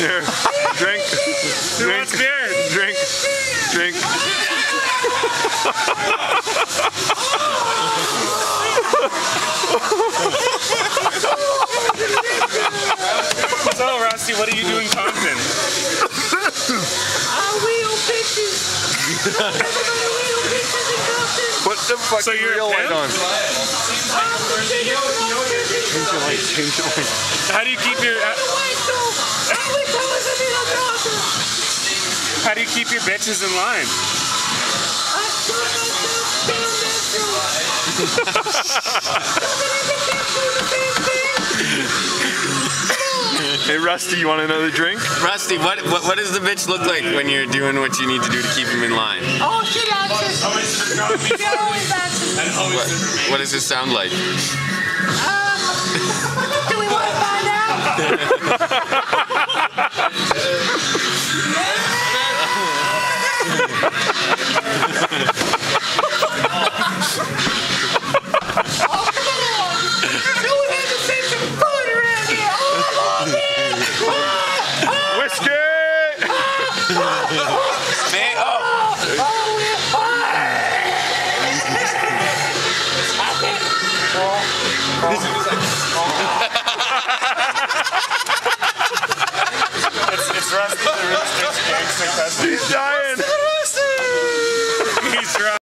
Here, drink. Who wants beer? Drink. Drink. So, Rusty, what are you doing, Compton? Put the fucking So you're a real light pimp? on. Change your light. Change your light. How do you keep your How do you keep your bitches in line? Hey, Rusty, you want another drink? Rusty, what does the bitch look like when you're doing what you need to do to keep him in line? Oh, she likes it. She always likes it. What does this sound like? Do we want to find Whiskey! Man,